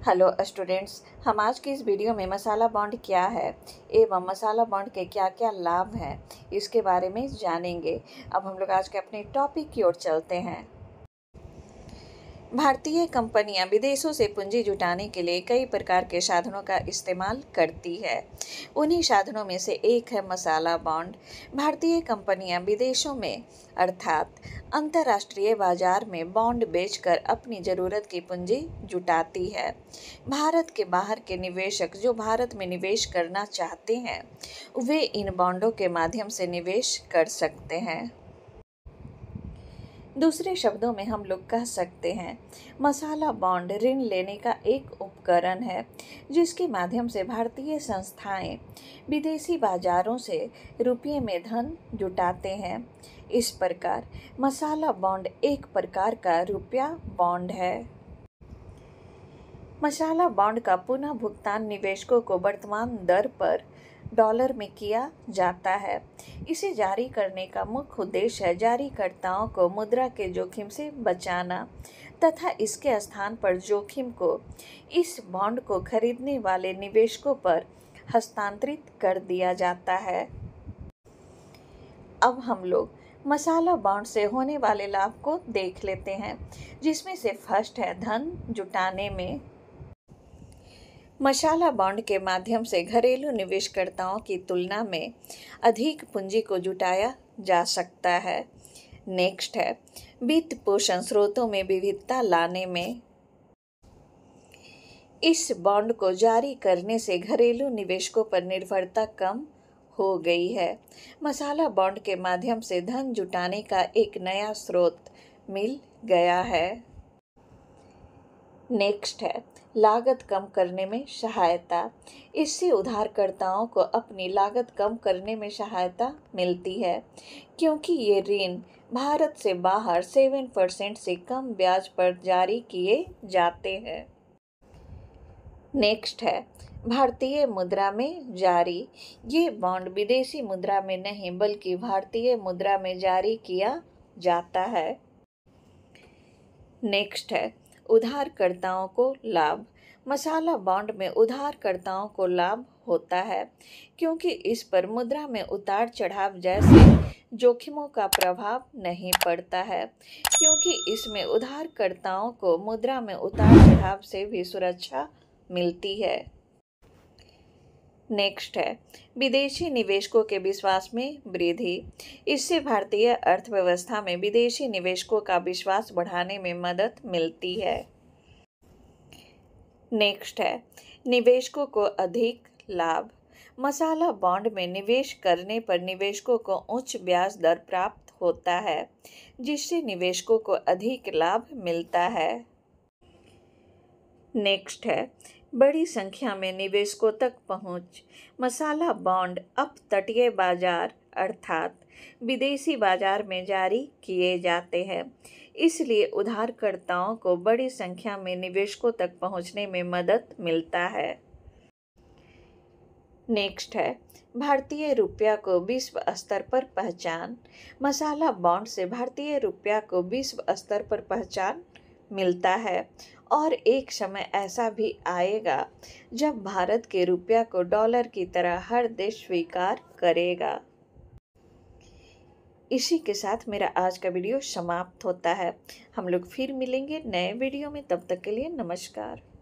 Hello students, हम आज की इस वीडियो में मसाला बॉन्ड क्या है एवं मसाला बॉन्ड के क्या क्या लाभ हैं इसके बारे में जानेंगे। अब हम लोग आज के अपने टॉपिक की ओर चलते हैं। भारतीय कंपनियां विदेशों से पूंजी जुटाने के लिए कई प्रकार के साधनों का इस्तेमाल करती है। उन्हीं साधनों में से एक है मसाला बॉन्ड। भारतीय कंपनियां विदेशों में अर्थात अंतर्राष्ट्रीय बाजार में बॉन्ड बेचकर अपनी ज़रूरत की पूंजी जुटाती है। भारत के बाहर के निवेशक जो भारत में निवेश करना चाहते हैं वे इन बॉन्डों के माध्यम से निवेश कर सकते हैं। दूसरे शब्दों में हम लोग कह सकते हैं मसाला बॉन्ड ऋण लेने का एक उपकरण है जिसके माध्यम से भारतीय संस्थाएं विदेशी बाजारों से रुपये में धन जुटाते हैं। इस प्रकार मसाला बॉन्ड एक प्रकार का रुपया बॉन्ड है। मसाला बॉन्ड का पुनः भुगतान निवेशकों को वर्तमान दर पर डॉलर में किया जाता है। इसे जारी करने का मुख्य उद्देश्य है जारीकर्ताओं को मुद्रा के जोखिम से बचाना तथा इसके स्थान पर जोखिम को इस बॉन्ड को खरीदने वाले निवेशकों पर हस्तांतरित कर दिया जाता है। अब हम लोग मसाला बॉन्ड से होने वाले लाभ को देख लेते हैं, जिसमें से फर्स्ट है धन जुटाने में। मसाला बॉन्ड के माध्यम से घरेलू निवेशकर्ताओं की तुलना में अधिक पूंजी को जुटाया जा सकता है। नेक्स्ट है वित्त पोषण स्रोतों में विविधता लाने में। इस बॉन्ड को जारी करने से घरेलू निवेशकों पर निर्भरता कम हो गई है। मसाला बॉन्ड के माध्यम से धन जुटाने का एक नया स्रोत मिल गया है। नेक्स्ट है लागत कम करने में सहायता। इससे उधारकर्ताओं को अपनी लागत कम करने में सहायता मिलती है क्योंकि ये ऋण भारत से बाहर 7% से कम ब्याज पर जारी किए जाते हैं। नेक्स्ट है भारतीय मुद्रा में जारी। ये बॉन्ड विदेशी मुद्रा में नहीं बल्कि भारतीय मुद्रा में जारी किया जाता है। नेक्स्ट है उधारकर्ताओं को लाभ। मसाला बॉन्ड में उधारकर्ताओं को लाभ होता है क्योंकि इस पर मुद्रा में उतार चढ़ाव जैसे जोखिमों का प्रभाव नहीं पड़ता है, क्योंकि इसमें उधारकर्ताओं को मुद्रा में उतार चढ़ाव से भी सुरक्षा मिलती है। नेक्स्ट है विदेशी निवेशकों के विश्वास में वृद्धि। इससे भारतीय अर्थव्यवस्था में विदेशी निवेशकों का विश्वास बढ़ाने में मदद मिलती है। नेक्स्ट है निवेशकों को अधिक लाभ। मसाला बॉन्ड में निवेश करने पर निवेशकों को उच्च ब्याज दर प्राप्त होता है जिससे निवेशकों को अधिक लाभ मिलता है। नेक्स्ट है बड़ी संख्या में निवेशकों तक पहुंच। मसाला बॉन्ड अब तटीय बाजार अर्थात विदेशी बाजार में जारी किए जाते हैं, इसलिए उधारकर्ताओं को बड़ी संख्या में निवेशकों तक पहुंचने में मदद मिलता है। नेक्स्ट है भारतीय रुपया को विश्व स्तर पर पहचान। मसाला बॉन्ड से भारतीय रुपया को विश्व स्तर पर पहचान मिलता है और एक समय ऐसा भी आएगा जब भारत के रुपया को डॉलर की तरह हर देश स्वीकार करेगा। इसी के साथ मेरा आज का वीडियो समाप्त होता है। हम लोग फिर मिलेंगे नए वीडियो में, तब तक के लिए नमस्कार।